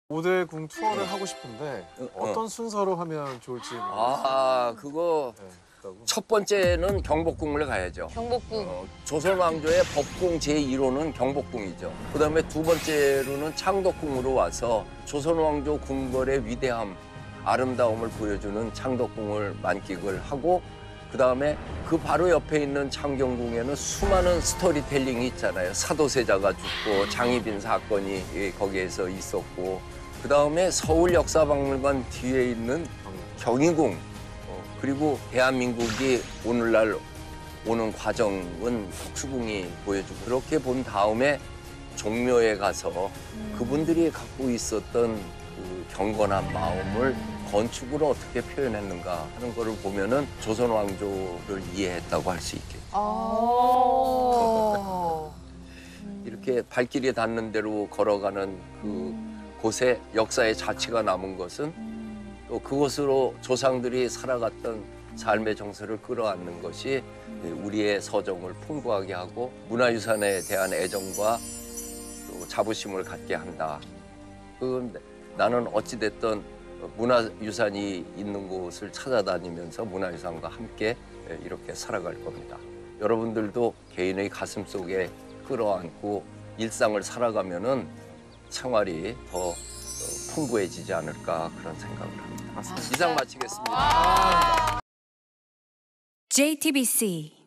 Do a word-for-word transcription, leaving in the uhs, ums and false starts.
오대궁 투어를 하고 싶은데 어떤 순서로 하면 좋을지 모르겠어요. 아, 그거 네, 그렇다고. 첫 번째는 경복궁을 가야죠. 경복궁. 어, 조선 왕조의 법궁 제일 호는 경복궁이죠. 그다음에 두 번째로는 창덕궁으로 와서 조선 왕조 궁궐의 위대함, 아름다움을 보여주는 창덕궁을 만끽을 하고 그다음에 그 바로 옆에 있는 창경궁에는 수많은 스토리텔링이 있잖아요. 사도세자가 죽고 장희빈 사건이 거기에서 있었고 그다음에 서울역사박물관 뒤에 있는 경희궁 어, 그리고 대한민국이 오늘날 오는 과정은 덕수궁이 보여주고 그렇게 본 다음에 종묘에 가서 그분들이 갖고 있었던 그 경건한 마음을 건축으로 어떻게 표현했는가 하는 거를 보면은 조선 왕조를 이해했다고 할 수 있겠죠. 아 이렇게 발길이 닿는 대로 걸어가는 그 곳에 역사의 자취가 남은 것은 또 그곳으로 조상들이 살아갔던 삶의 정서를 끌어안는 것이 우리의 서정을 풍부하게 하고 문화유산에 대한 애정과 또 자부심을 갖게 한다. 그 나는 어찌됐든 문화유산이 있는 곳을 찾아다니면서 문화유산과 함께 이렇게 살아갈 겁니다. 여러분들도 개인의 가슴 속에 끌어안고 일상을 살아가면은 생활이 더 풍부해지지 않을까 그런 생각을 합니다. 이상 마치겠습니다. 제이티비씨